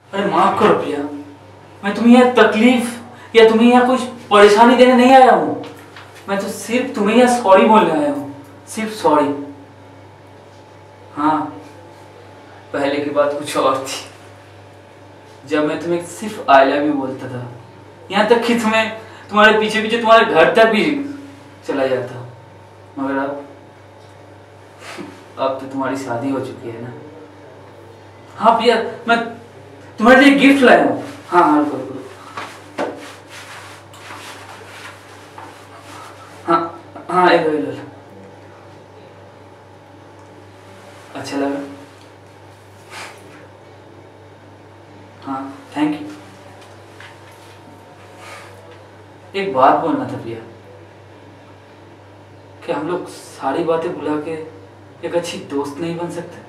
अरे माफ करो प्रिया, मैं तुम्हें यहाँ तकलीफ या तुम्हें यहाँ कुछ परेशानी देने नहीं आया हूँ। मैं तो सिर्फ तुम्हें यहाँ सॉरी बोलने आया हूँ, सिर्फ सॉरी। हाँ, पहले की बात कुछ और थी, जब मैं तुम्हें सिर्फ आई लव यू बोलता था, यहाँ तक कि तुम्हारे पीछे पीछे तुम्हारे घर तक भी चला जाता। मगर अब तो तुम्हारी शादी हो चुकी है ना। हाँ प्रिया, मैं तुम्हारे लिए गिफ्ट लाया हूँ। हाँ हाँ रुको रुको। हाँ हाँ, एक लो। अच्छा लगा? हाँ थैंक यू। एक बात बोलना था प्रिया, कि हम लोग सारी बातें भुला के एक अच्छी दोस्त नहीं बन सकते?